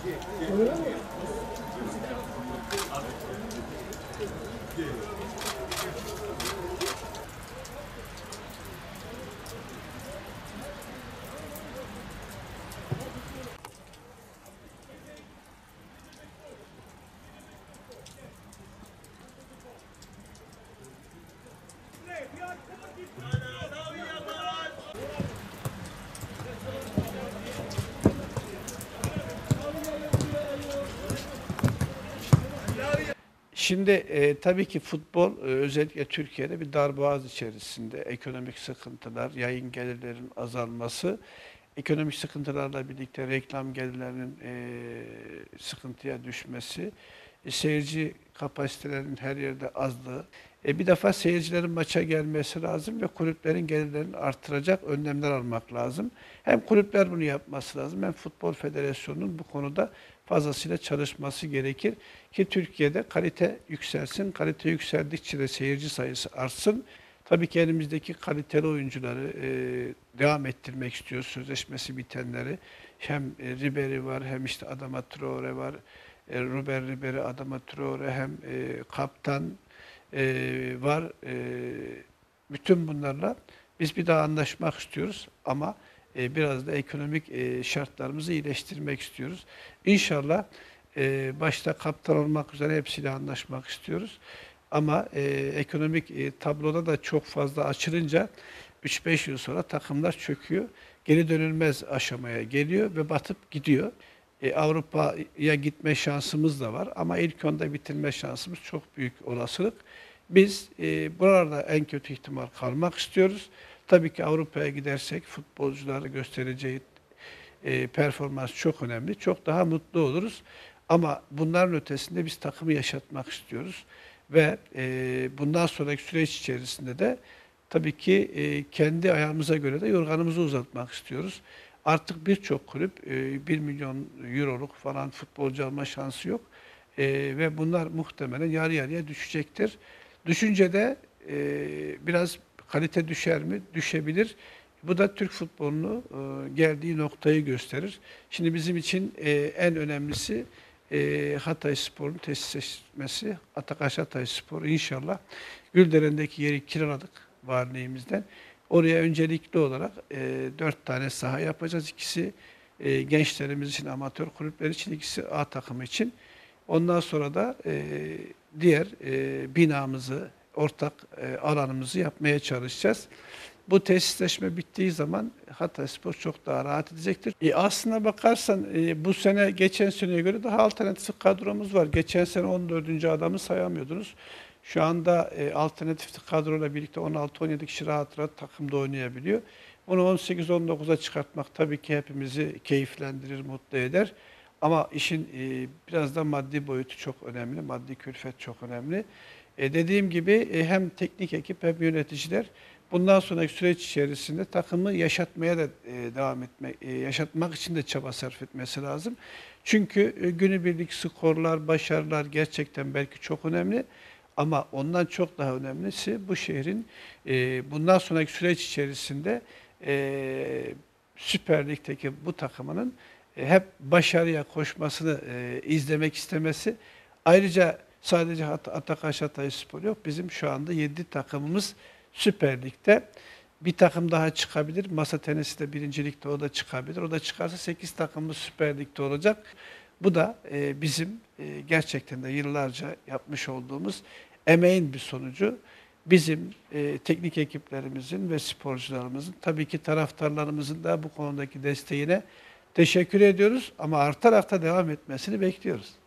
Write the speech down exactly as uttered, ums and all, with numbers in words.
Şimdi e, tabii ki futbol e, özellikle Türkiye'de bir darboğaz içerisinde. Ekonomik sıkıntılar, yayın gelirlerinin azalması, ekonomik sıkıntılarla birlikte reklam gelirlerinin e, sıkıntıya düşmesi, e, seyirci kapasitelerinin her yerde azlığı. E, bir defa seyircilerin maça gelmesi lazım ve kulüplerin gelirlerini artıracak önlemler almak lazım. Hem kulüpler bunu yapması lazım hem Futbol Federasyonu'nun bu konuda fazlasıyla çalışması gerekir ki Türkiye'de kalite yükselsin. Kalite yükseldikçe de seyirci sayısı artsın. Tabii ki elimizdeki kaliteli oyuncuları e, devam ettirmek istiyoruz. Sözleşmesi bitenleri. Hem e, Ribery var, hem işte Adama Traore var. E, Robert Ribery, Adama Traore, hem e, kaptan e, var. E, bütün bunlarla biz bir daha anlaşmak istiyoruz ama e, biraz da ekonomik e, şartlarımızı iyileştirmek istiyoruz. İnşallah e, başta kaptan olmak üzere hepsiyle anlaşmak istiyoruz. Ama e, ekonomik e, tabloda da çok fazla açılınca üç beş yıl sonra takımlar çöküyor. Geri dönülmez aşamaya geliyor ve batıp gidiyor. E, Avrupa'ya gitme şansımız da var ama ilk onda bitirme şansımız çok büyük olasılık. Biz e, buralarda en kötü ihtimal kalmak istiyoruz. Tabii ki Avrupa'ya gidersek futbolcuları göstereceği e, performans çok önemli. Çok daha mutlu oluruz. Ama bunların ötesinde biz takımı yaşatmak istiyoruz. Ve e, bundan sonraki süreç içerisinde de tabii ki e, kendi ayağımıza göre de yorganımızı uzatmak istiyoruz. Artık birçok kulüp e, bir milyon euroluk falan futbolcu alma şansı yok. E, ve bunlar muhtemelen yarı yarıya düşecektir. Düşünce de e, biraz kalite düşer mi? Düşebilir. Bu da Türk futbolunu e, geldiği noktayı gösterir. Şimdi bizim için e, en önemlisi e, Hatayspor'un tesisleşmesi. Atakaş Hatayspor inşallah. Gülderen'deki yeri kiraladık valiliğimizden. Oraya öncelikli olarak e, dört tane saha yapacağız. İkisi e, gençlerimiz için, amatör kulüpler için, ikisi A takımı için. Ondan sonra da e, diğer e, binamızı, ortak e, alanımızı yapmaya çalışacağız. Bu tesisleşme bittiği zaman Hatayspor çok daha rahat edecektir. E aslına bakarsan e, bu sene geçen seneye göre daha alternatif kadromuz var. Geçen sene on dördüncü adamı sayamıyordunuz. Şu anda e, alternatif kadroyla birlikte on altı on yedi kişi rahat rahat takımda oynayabiliyor. Onu on sekiz on dokuza çıkartmak tabii ki hepimizi keyiflendirir, mutlu eder. Ama işin e, biraz da maddi boyutu çok önemli, maddi külfet çok önemli. E, dediğim gibi e, hem teknik ekip hem yöneticiler bundan sonraki süreç içerisinde takımı yaşatmaya da e, devam etmek, e, yaşatmak için de çaba sarf etmesi lazım. Çünkü e, günübirlik skorlar, başarılar gerçekten belki çok önemli. Ama ondan çok daha önemlisi bu şehrin e, bundan sonraki süreç içerisinde e, Süper Lig'deki bu takımının e, hep başarıya koşmasını e, izlemek istemesi. Ayrıca sadece Hat Atakaş Hatayspor yok. Bizim şu anda yedi takımımız Süper Lig'de. Bir takım daha çıkabilir. Masa tenisi de birinci ligde, o da çıkabilir. O da çıkarsa sekiz takımımız Süper Lig'de olacak. Bu da e, bizim e, gerçekten de yıllarca yapmış olduğumuz emeğin bir sonucu. Bizim e, teknik ekiplerimizin ve sporcularımızın, tabii ki taraftarlarımızın da bu konudaki desteğine teşekkür ediyoruz. Ama artarak da devam etmesini bekliyoruz.